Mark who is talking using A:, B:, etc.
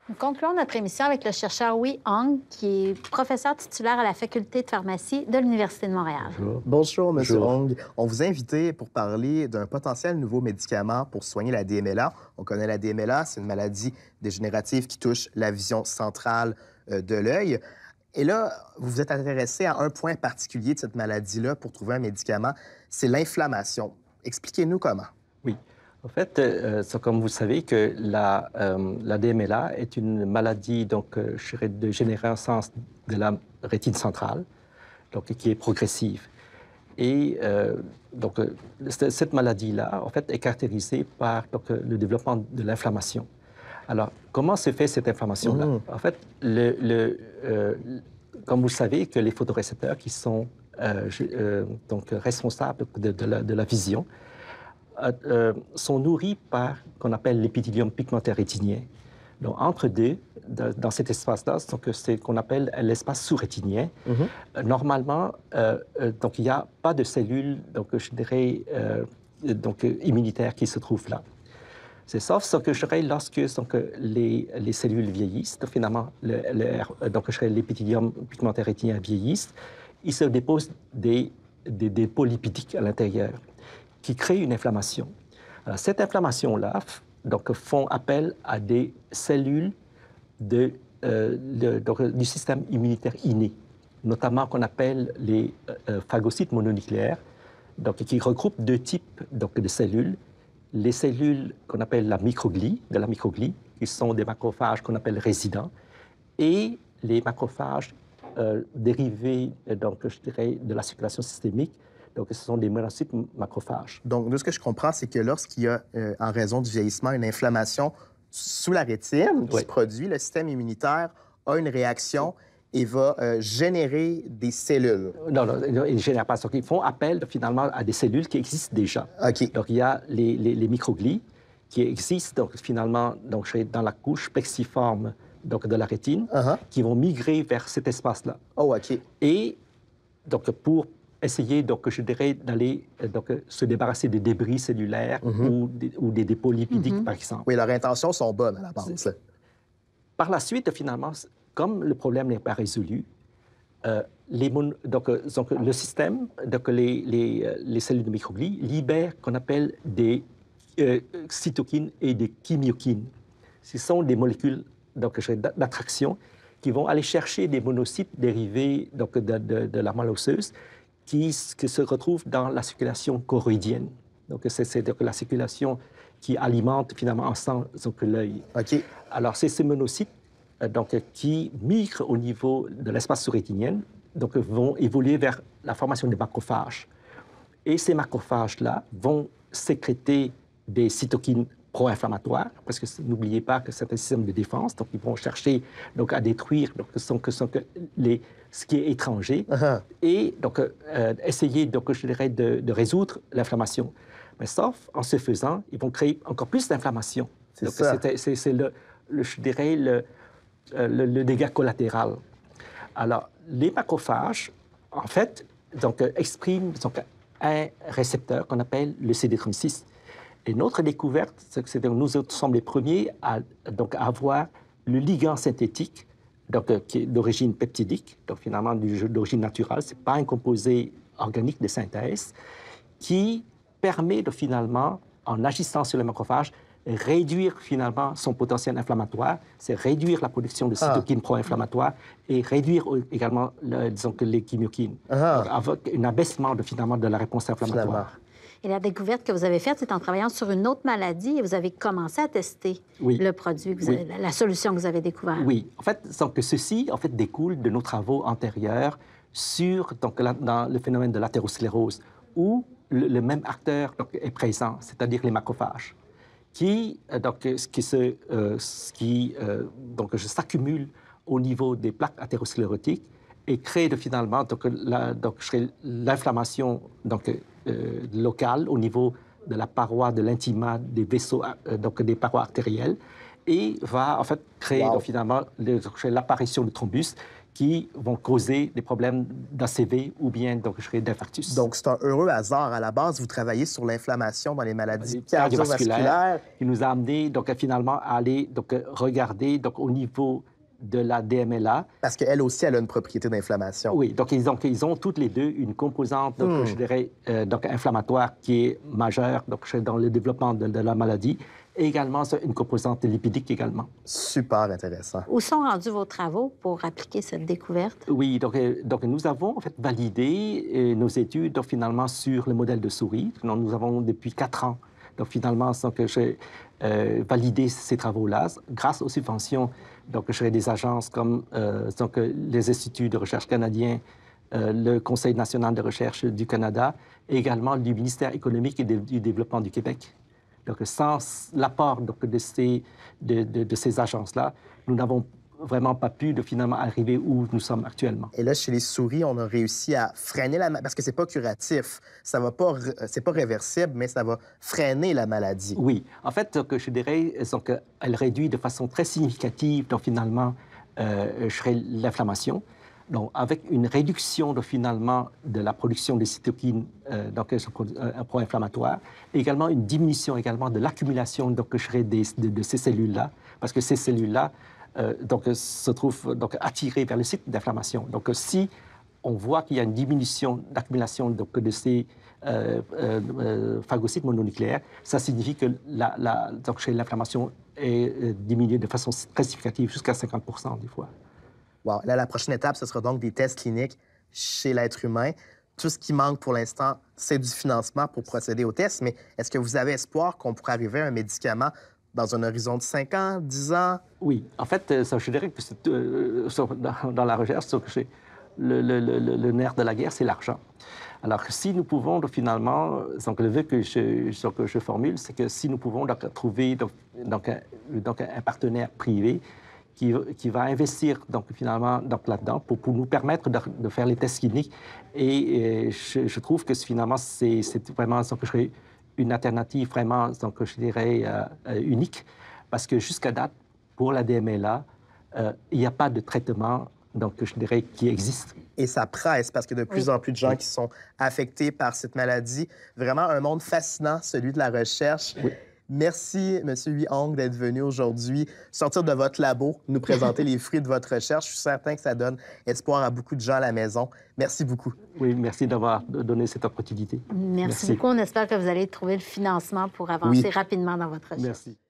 A: Nous concluons notre émission avec le chercheur Wei Hong, qui est professeur titulaire à la Faculté de pharmacie de l'Université de Montréal.
B: Bonjour.
C: Bonjour, M.
B: Bonjour.
C: Hong. On vous a invité pour parler d'un potentiel nouveau médicament pour soigner la DMLA. On connaît la DMLA, c'est une maladie dégénérative qui touche la vision centrale de l'œil. Et là, vous vous êtes intéressé à un point particulier de cette maladie-là pour trouver un médicament, c'est l'inflammation. Expliquez-nous comment.
B: Oui. En fait, c'est comme vous savez que la DMLA est une maladie je dirais, de dégénérescence de la rétine centrale, donc, qui est progressive. Et cette maladie-là, en fait, est caractérisée par le développement de l'inflammation. Alors, comment se fait cette inflammation-là? En fait, comme vous savez, que les photorécepteurs qui sont responsables de la vision sont nourris par ce qu'on appelle l'épithélium pigmentaire rétinien. Donc, entre deux, dans cet espace-là, c'est ce qu'on appelle l'espace sous-rétinien. Normalement, il n'y a pas de cellules, je dirais, immunitaires qui se trouvent là. C'est sauf ce que je dirais lorsque les cellules vieillissent, finalement, l'épithélium pigmentaire rétinien vieillissent, il se dépose des dépôts lipidiques à l'intérieur qui créent une inflammation. Alors, cette inflammation-là, font appel à des cellules du système immunitaire inné, notamment qu'on appelle les phagocytes mononucléaires, qui regroupent deux types de cellules. Les cellules qu'on appelle la microglie, qui sont des macrophages qu'on appelle résidents, et les macrophages dérivés, je dirais, de la circulation systémique. Donc, ce sont des monocytes macrophages.
C: Donc, de ce que je comprends, c'est que lorsqu'il y a, en raison du vieillissement, une inflammation sous la rétine qui se produit, le système immunitaire a une réaction et va générer des cellules.
B: Non, ils ne génèrent pas. Donc, ils font appel, finalement, à des cellules qui existent déjà.
C: OK.
B: Donc, il y a les microglies qui existent, finalement, dans la couche plexiforme de la rétine, qui vont migrer vers cet espace-là.
C: Oh, OK.
B: Et, pour essayer, je dirais, d'aller se débarrasser des débris cellulaires ou des dépôts lipidiques, par exemple.
C: Oui, leurs intentions sont bonnes à la base.
B: Par la suite, finalement, comme le problème n'est pas résolu, le système, les cellules de microglie libèrent qu'on appelle des cytokines et des chymokines. Ce sont des molécules d'attraction qui vont aller chercher des monocytes dérivés de la moelle osseuse qui se retrouvent dans la circulation choroïdienne. Donc, c'est la circulation qui alimente finalement en sang l'œil.
C: OK.
B: Alors, c'est ces monocytes qui migrent au niveau de l'espace sous-rétinien, vont évoluer vers la formation des macrophages. Et ces macrophages-là vont sécréter des cytokines pro-inflammatoires, parce que n'oubliez pas que c'est un système de défense, donc ils vont chercher à détruire ce qui est étranger, et essayer je dirais, de résoudre l'inflammation. Mais sauf en se faisant, ils vont créer encore plus d'inflammation. C'est je dirais, le dégât collatéral. Alors, les macrophages, en fait, expriment un récepteur qu'on appelle le CD36. Et notre découverte, c'est que nous sommes les premiers à avoir le ligand synthétique, qui est d'origine peptidique, donc finalement d'origine naturelle, ce n'est pas un composé organique de synthèse, qui permet finalement, en agissant sur le macrophage, réduire finalement son potentiel inflammatoire, c'est réduire la production de cytokines pro-inflammatoires et réduire également, les chymokines, avec un abaissement finalement de la réponse inflammatoire.
A: Et la découverte que vous avez faite, c'est en travaillant sur une autre maladie et vous avez commencé à tester le produit, la solution que vous avez découverte.
B: Oui. En fait, ceci découle de nos travaux antérieurs sur dans le phénomène de l'athérosclérose, où le même acteur est présent, c'est-à-dire les macrophages, qui s'accumulent au niveau des plaques athérosclérotiques et créent finalement l'inflammation locale au niveau de la paroi de l'intima des vaisseaux, des parois artérielles, et va en fait créer donc, finalement l'apparition de thrombus qui vont causer des problèmes d'ACV ou bien d'infarctus.
C: Donc, c'est un heureux hasard. À la base, vous travaillez sur l'inflammation dans les maladies
B: cardiovasculaires qui nous a amené donc, finalement à aller donc, regarder donc, au niveau de la DMLA.
C: Parce qu'elle aussi, elle a une propriété d'inflammation.
B: Oui, donc ils ont toutes les deux une composante, donc, je dirais, donc, inflammatoire qui est majeure donc, dans le développement de la maladie, et également une composante lipidique également.
C: Super intéressant.
A: Où sont rendus vos travaux pour appliquer cette découverte?
B: Oui, donc nous avons en fait validé nos études donc, finalement sur le modèle de souris. Donc, nous avons depuis 4 ans donc finalement donc, validé ces travaux-là grâce aux subventions donc, des agences comme donc, les instituts de recherche canadiens, le Conseil national de recherche du Canada et également du ministère économique et du développement du Québec. Donc, sans l'apport de ces agences-là, nous n'avons vraiment pas pu finalement arriver où nous sommes actuellement.
C: Et là, chez les souris, on a réussi à freiner la maladie, parce que c'est pas curatif, ça va pas, c'est pas réversible, mais ça va freiner la maladie.
B: Oui. En fait, donc, je dirais qu'elle réduit de façon très significative, donc, finalement, l'inflammation. Donc, avec une réduction finalement de la production des cytokines, donc un pro-inflammatoire, et également une diminution également de l'accumulation de ces cellules-là, parce que ces cellules-là donc, se trouvent donc, attirées vers le site d'inflammation. Donc, si on voit qu'il y a une diminution d'accumulation de ces phagocytes mononucléaires, ça signifie que l'inflammation est diminuée de façon très significative, jusqu'à 50% des fois.
C: Wow. Là, la prochaine étape, ce sera donc des tests cliniques chez l'être humain. Tout ce qui manque pour l'instant, c'est du financement pour procéder aux tests. Mais est-ce que vous avez espoir qu'on pourrait arriver à un médicament dans un horizon de 5 ans, 10 ans?
B: Oui. En fait, ça, je dirais que dans la recherche, le nerf de la guerre, c'est l'argent. Alors, si nous pouvons finalement, donc le vœu que je formule, c'est que si nous pouvons trouver un partenaire privé qui va investir donc, finalement là-dedans pour nous permettre de faire les tests cliniques. Et je trouve que finalement, c'est vraiment une alternative vraiment, donc, je dirais, unique, parce que jusqu'à date, pour la DMLA, il n'y a pas de traitement donc, je dirais, qui existe.
C: Et ça presse parce que de plus en plus de gens qui sont affectés par cette maladie. Vraiment un monde fascinant, celui de la recherche.
B: Oui.
C: Merci, M. Huy Hong, d'être venu aujourd'hui sortir de votre labo, nous présenter les fruits de votre recherche. Je suis certain que ça donne espoir à beaucoup de gens à la maison. Merci beaucoup.
B: Oui, merci d'avoir donné cette opportunité.
A: Merci beaucoup. On espère que vous allez trouver le financement pour avancer rapidement dans votre recherche.
B: Merci.